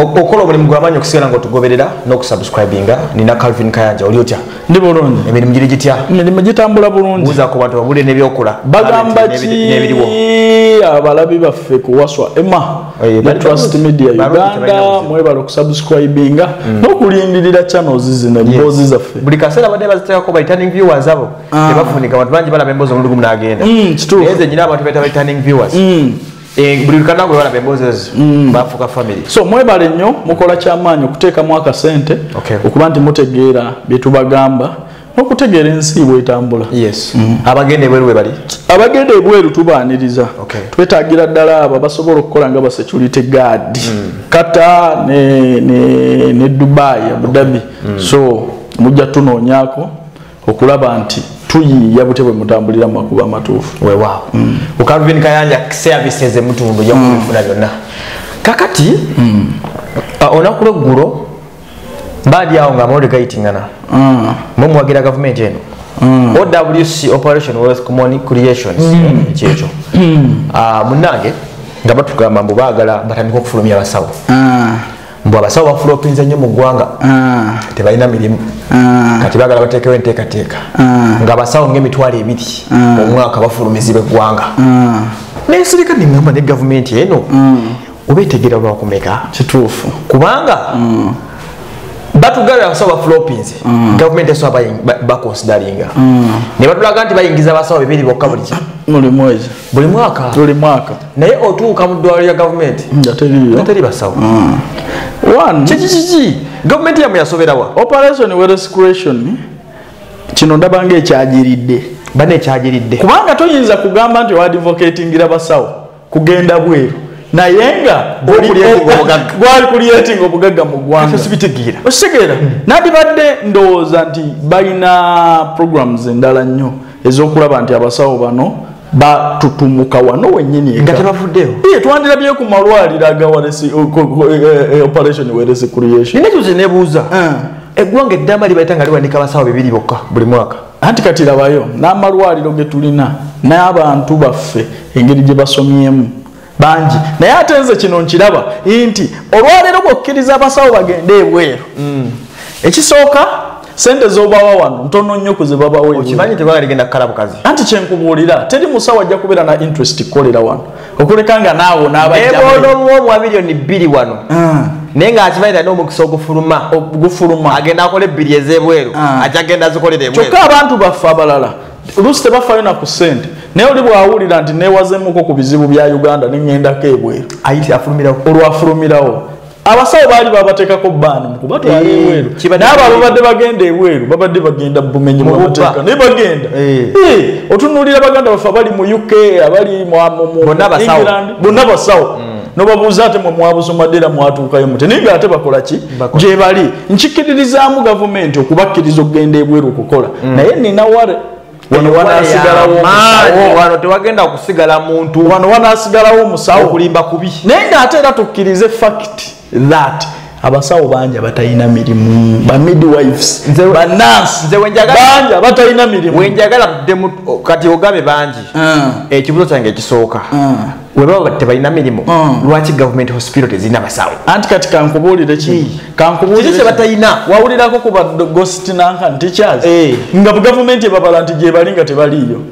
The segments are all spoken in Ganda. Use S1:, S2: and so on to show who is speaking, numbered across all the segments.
S1: okola omulimu gw'amaanyi okusigala ng'otugoberera n'okusubscribinga. Nina Calvin Kayanja oli otya?
S2: Ndi bulungi.
S1: Emirimu giri gitya?
S2: Emirimu gitambula bulungi.
S1: Buuza ku bantu babulire n'ebyokola.
S2: Bagamba ki abalabi baffe kuwaswa ya Trust Media Uganda mwebale okusubscribinga n'okulindirira channels zino emboozi zaffe.
S1: Buli kaseera badde baziteekako returning viewers abo tebafunika abantu bangi balaba emboozi omulundi gumu n'agenda. Eze nyina abantu beta returning viewers. Buli lukanda gwe balaba emboozi ezo bafuuka family.
S2: So mwebale nnyo mukola ky'amaanyi okuteekamu akasente okuba nti mutegeera bye tubagamba n'okutegeera ensi bw'etambula.
S1: Yes. Abagenda ebweru bwe bali? Abagenda
S2: ebweru tubaaniriza. Twetaagira ddala abo basobola okukola nga ba security guard. Kata ne Dubai, Abu Dhabi. So mujja tunoonyaako okulaba nti tuyiiya bute bwe mutambulira mu makubo amatuufu.
S1: Weewaawo. Calvin Kayanja services emutundu ojja kubifuna byonna. Kakati olunaku lw'eggulo baadi awo nga amaloligayitingana mumwagira gavumenti eno OWC Operation Wealth Creations kyekyo munnange nga batugamba mbu baagala batandika okufulumya abasawo mbu abasawo bafulopinze nnyo mu ggwanga tebalina mirimu kati baagala bateekewo enteekateeka nga abasawo ng'emitwalo 2 omwaka bafulumizibwa eggwanga nensirika neŋŋamba ne gavumenti eno oba etegeera lwakumeka
S2: kituufu
S1: kubanga batugala abasawo bafulopinze gavumenti esobola bakonsidaringa ne batulaga nti bayingiza abasawo 2 bokka buli mwaka naye otuuka mu ddwaliro lya gavumenti teri basawo kiki gavumenti yamwe yasoberawa
S2: Operation Wealth Creation kino ndabanga ekyagiridde kubanga toyinza kugamba nti wadvocatingira basawo kugenda bweru naye nga gwali kulietinga obugagga mu ggwanga ositegeera nandibadde ndowooza nti balina programs endala nnyo ez'okulaba nti abasawo bano batutumuka wano wennyini
S1: nga tebavuddeyo
S2: twandirabyeyo ku malwaliro aga Operation Wealth Creation
S1: ninakyuze nebuuza eggwanga eddamba libayita nga liwanika abasawo 2 bokka buli mwaka
S2: anti kati labayo n'amalwaliro ge tulina n'abantu baffe engeri gye basomyemu banji naye ate nze kino nkiraba nti olwaleero bw'okkiriza abasawo bagende ebweru ekisooka sente z'obawa wano ntono nnyo ku ze babawa
S1: okimanyi teggwanga ligenda kukala bukazi
S2: anti kyenkubuulira teri musawo ajja kubeera na interest kukolera wano okuleka nga naawo
S1: n'abajjamu miliyoni 2 wano naye ng'akimanyi talina omukisa ogufuluma agenda akola ebbiri ez'ebweru ajja agenda azikolera ebweru
S2: kyokka abantu baffe abalala oluusi tebafaayo na ku ssente naye oli bw'awulira nti neewazeemuko ku bizibu bya Uganda neŋŋendako ebweru olwafulumirawo abasawo baali babateekako bbaani mu kubatwala ebweru naye abo babadde bagenda ebweru babadde bagenda bumenyi bw'amateeka naye bagenda otunuulira baganda baffe abali mu UK abali mu England bonna basawo nobabuuza ate mwe mwabusoma ddera mwatuukayo mute naye nga ate bakola ki gye bali nkikiririzaamu gavumenti okubakkiriza okugenda ebweru okukola naye nina wale
S1: wano tewagenda okusigala muntu
S2: wano wanaasigalawo omusawo
S1: okulimba kubi
S2: naye ng'ate era tukkirize fact that abasawo bangi abatalina mirimu ba midwives bannansi bangi abatalina mirimu
S1: wenjagala tuddemu kati ogabe bangi ekibuzo kyange ekisooka webaba tebalina mirimu lwaki government hospital tezirina basawo
S2: anti kati kankubuulire ki
S1: kiki batalina
S2: wawulirako ku ba ghost nankan teachers nga gavumenti ebabala nti gye bali nga tebaliiyo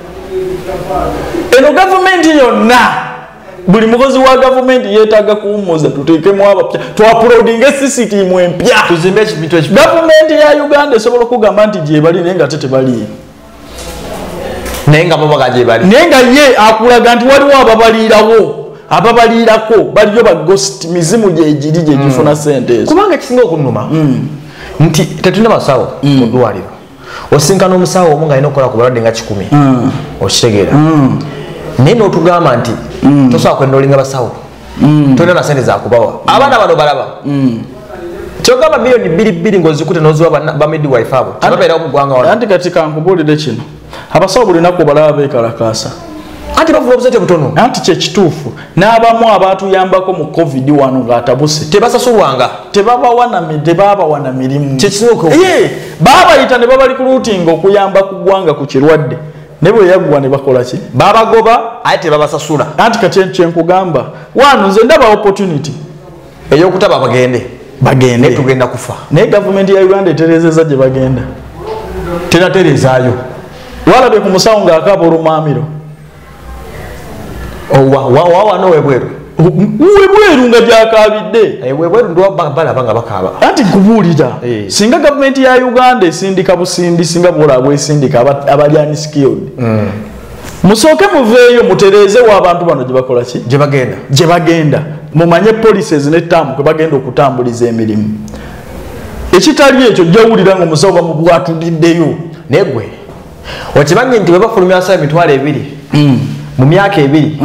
S2: eno gavumenti yonna buli mukozi wa gavumenti yeetaaga kuwummuza tuteekemu abapya twapuloadinga sisitimu empya
S1: tuzimbe ekintu
S2: gavumenti ya Uganda esobola okugamba nti gye bali naye nga ate tebaliiyo
S1: naye nga babaga gye bali
S2: naye nga ye akulaga nti waliwo ababaliirako baliyo ba ghost mizimu gyegiri gye gifuna sente ezo
S1: kubanga ekisinga okunnuma nti tetulina basawo mu ddwaliro osinkana omusawo omu nga alina okukola ku balwadde nga 10 okitegeera naye n'otugamba nti tosobola kwendoolinga basawo tolina na sente zakubawa abaana bano balaba kyogamba miliyoni 2 ng'ozikute n'oziwa ba midwife abo tebabeerawo mu ggwanga wano
S2: anti kati kankubuulire kino abasawo bulinaku balaba beekalakaasa
S1: anti bafuna obusente butono
S2: anti kyekituufu n'abamu abaatuyambako mu covid wano ng'atabuse
S1: tebasasulwanga
S2: tebabawa na mirimu baabayita ne babali ku luutinga okuyamba ku ggwanga ku kirwadde ne bwe yaggwa ne bakola ki
S1: babagoba ate babasasula
S2: anti kati kyenkugamba wano nze ndaba opportunity
S1: eyokutaba bagende tugenda kufa
S2: naye gavumenti ya Uganda eterezeza gye bagenda
S1: tenaterezaayo
S2: walabye ku musawo ng'akaaba olumamiro
S1: wawano webweru
S2: nga gyakabidde
S1: webweru ndibalaba nga bakaaba
S2: anti nkubuulira singa gavumenti ya Uganda esindika busindi singa bwolaba esindika abalyani skilled musooke muveeyo mutereezewo abantu bano gye bakola ki gye bagenda mumanye policies n'ettamu kwe bagenda okutambuliza emirimu ekitali ekyo jjawulira ng'omusawo bamubwatuliddeyo
S1: naye gwe okimanyi nti bwe bafulumya abasawo emitwalo 2 mu myaka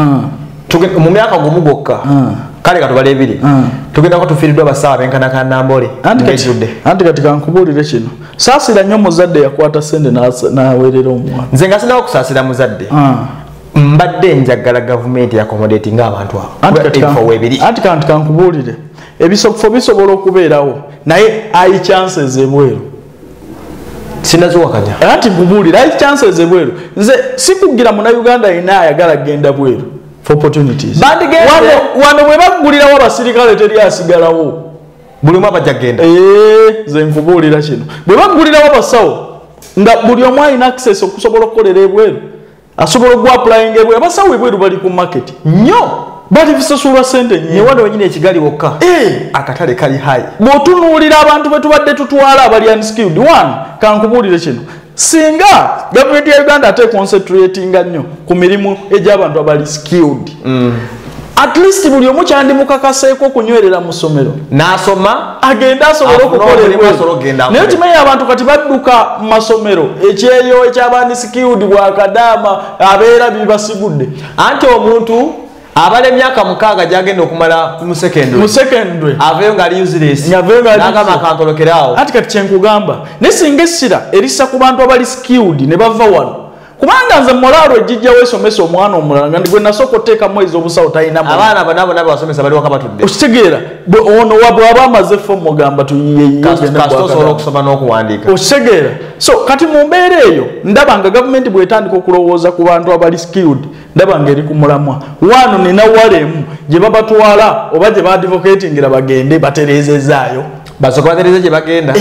S1: 2 mu myaka gumu gwokka kale katubale 2 tugenda ko tufiiriddwa abasawo abenkanakana Nambole
S2: anti kati kankubuulire kino saasira nnyo muzadde yakwata sente n'aweerera omwana
S1: nze nga sinawo kusaasira muzadde mbadde njagala gavumenti yakomodeti ng'abantu abo
S2: anti kanti kankubuulire ebisokufo bisobola okubeerawo naye ayi chances ebweru
S1: sinaziwakanya
S2: anti nkubuulire ayi chances ebweru nze sikugira munnayuganda yenna ayagala kgenda bweru for opportunities wano bwe baggulirawo abasirikale teri asigalawo
S1: buli omu abajja kgenda
S2: nze nkubuulira kino bwe baggulirawo abasawo nga buli omu alina access okusobola okukolera ebweru asobola okuapplyinga ebweru abasawo ebweru bali ku market
S1: nnyo
S2: bali bisasulwa sente nnyo
S1: wano wenyini ekigali wokka akatale kali hayi
S2: bw'otunuulira abantu be tubadde tutwala abali unskilled one kankubuulire kino singa gavumenti ya Uganda ate concentratinga nnyo ku mirimu egy'abantu abali skilled at least buli omu kyandimukakaseeko okunywerera mu ssomero
S1: n'asoma
S2: agenda asobola okukola naye kimanyi abantu kati badduka mu masomero ekyeyo eky'abandi skilled Bakadaaama abeera bibasigudde
S1: anti omuntu abale emyaka 6 gyagenda okumala mu secondary aveyo nga ali useless n'agamba akantolokeraawo
S2: ati kati kyenkugamba ne singa essira erissa ku bantu abali skilled ne bava wano kubanga nze moralo ejijjawo esomesa omwana omulala nga ndigwe nasooka oteeka mwezi obusawo talina
S1: abaana banabo nabo basomesa bali waka batudde
S2: okitegeera ono wabwaba amaze fo mugamba
S1: tuyiyeosobola okusoma n'okuwandiika
S2: okitegeera so kati mu mbeera eyo ndaba nga gavumenti bwetandika okulowooza ku bantu abali skilled ndaba nga eri ku mulamwa wano nina walemu gye babatwala oba gye baadvocatingira bagende batereezezaayo
S1: basooka batereeze gye bagenda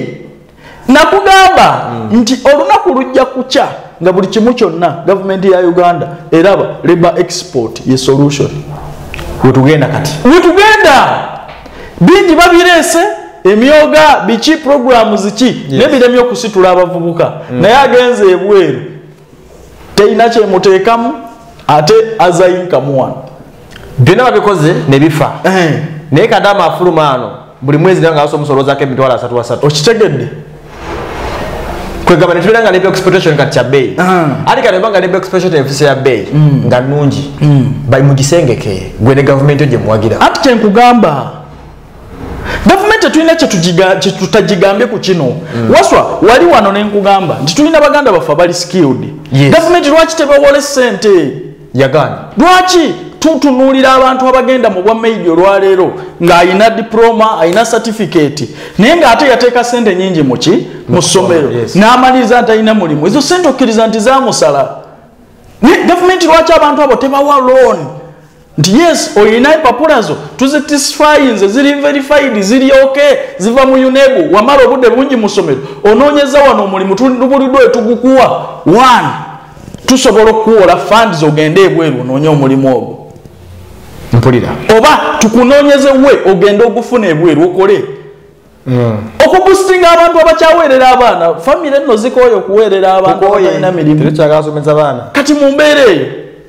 S2: nakugamba nti olunaku lujja kukya nga buli kimu kyonna gavumenti ya Uganda eraba labor export ye solution
S1: wetugenda kati
S2: wetugenda bingi babireese emyoga biki programs ki nebiremye okusitula abavubuka naye agenze ebweru teina kyemuteekamu ate azayinkamuwano
S1: byonna babikoze ne bifa naye Kadaama afuluma ano buli mwezi nga asobola omusolozaako emitwalo 3
S2: okitegedde
S1: kwegamba netubera nga labor exportation kati kya bbeeyi ate kati banga labor exportation efisa ya bbeeyi nga nnungi bali mu kisengeke gwe ne gavumenti gye muwagira
S2: ati kyenkugamba gavumenti tulina kyetutagigambye ku kino waswa wali wano nenkugamba nti tulina baganda baffe abali skilled gavumenti lwaki tebawole ssente
S1: yagaana
S2: lwaki tutunuulira abantu abagenda mu bwa meidi olwaleero ng'ayina diploma ayina certificate naye ng'ate yateeka sente nyingi muki mu ssomero n'amaliriza nti ayina mulimu ezo sente okkiriza nti zamusala naye gavumenti lwaki abantu abo tebawa loan nti yes oyina empapula zo tuzitisfyinze ziri verified ziri okay ziva mu UNEB wamala obudde bungi mu ssomero onoonyeza wano omulimu tubuliddwa etugukuwa one tusobola okuwola funds ogende ebweru onoonye omulimu ogwo
S1: mpulira
S2: oba tukunoonyeze we ogende ogufuna ebweru okole okubustinga abantu abakyaweerera abaana famire nno zikooye okuweerera abantu abalina mirimu kati mu mbeera eyo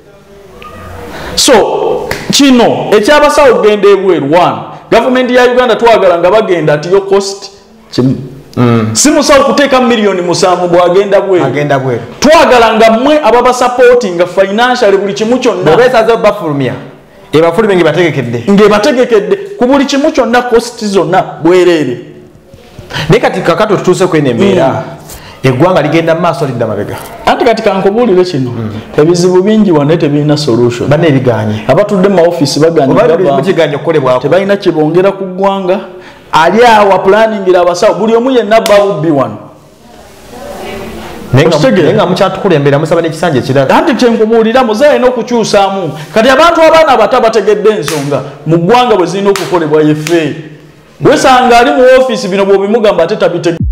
S2: so kino ekyabasawo okugenda ebweru one gavumenti ya Uganda twagala nga bagenda atiyo cost kimu si musawo kuteeka miliyoni 7 bwagenda bweru twagala nga mmwe ababasupportinga financially buli kimu kyonna
S1: besaze bafulumya ebafulumya
S2: ngebategekedde ku buli kimu kyonna cost zonna bwereere
S1: naye kati kakato tutuuse kwene embeera eggwanga ligenda maaso lidda mabega
S2: anti kati kankubuulire kino ebizibu bingi wane tebirina solution
S1: banne ebiganye
S2: abatudde mu office baganye tebalina kibongera ku ggwanga ali awa planningira abasawo buli omu yenna bawubbi wano
S1: nenga mukyatukulembera musaba n'ekisanja ekirala
S2: anti kyenkubuulira muze alina okukyusaamu kati abantu abaana abato bategedde ensonga mu ggwanga bwe zirina okukolebwa yefe wesanga ali mu ofiisi bino bw'obimugamba ate tabite